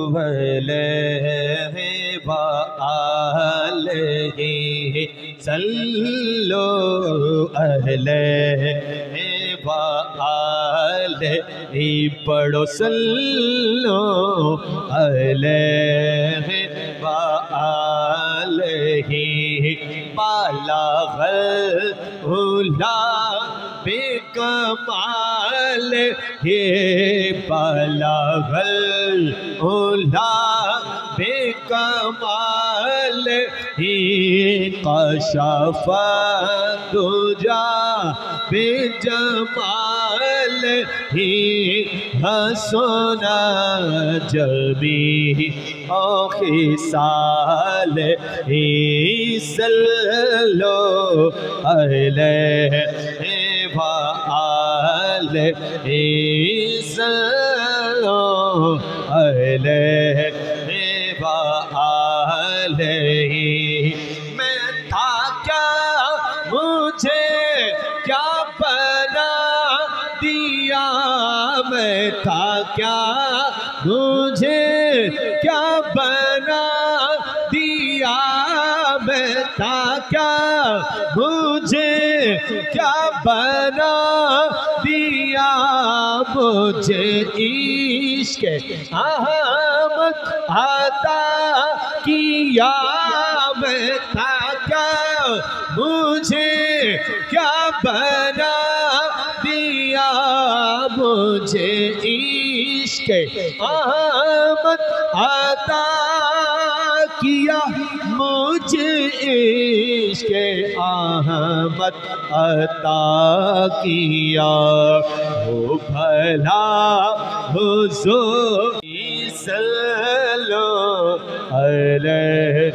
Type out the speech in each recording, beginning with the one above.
علیہ وآلہ صلو علیہ وآلہ پڑھو صلو علیہ وآلہ بالغ العلا بکمال یہ بالغ العلا بکمال کشف الدجی بجمال حسن جمیع خصال صلو علیہ وآلہ صلو علیہ وآلہ میں تھا کیا مجھے کیا بنا دیا میں تھا کیا مجھے کیا بنا دیا میں تھا کیا مجھے کیا بنا دیا مجھے عشق احمد عطا کیا میں تھا کیا مجھے کیا بنا دیا مجھے عشق احمد عطا کیا مجھے عشق احمد عطا کیا وہ بھلا حضور صلو علیہ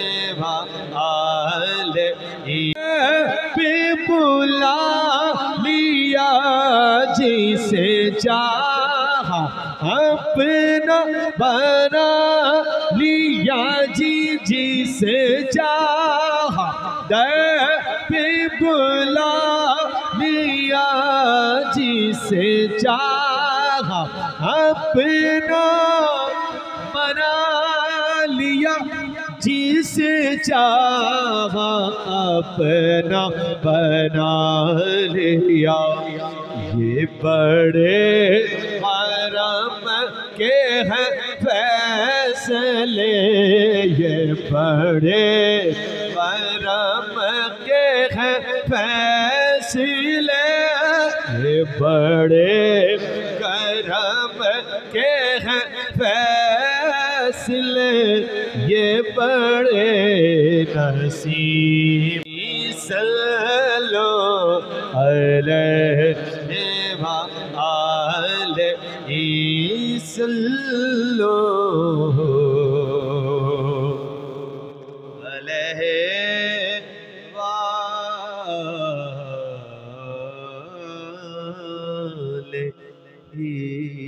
وآلہ پہ بلا لیا جسے چاہا اپنا بنا لیا جسے چاہا در پہ بلا لیا جسے چاہا اپنا بنا لیا جسے چاہا اپنا بنا لیا یہ بڑے حرم کے ہیں فیصلے یہ بڑے حرم کے ہیں فیصلے یہ بڑے کرم کے ہیں فیصلے یہ بڑے نصیب صلو علیہ وآلہ صلو علیہ وآلہ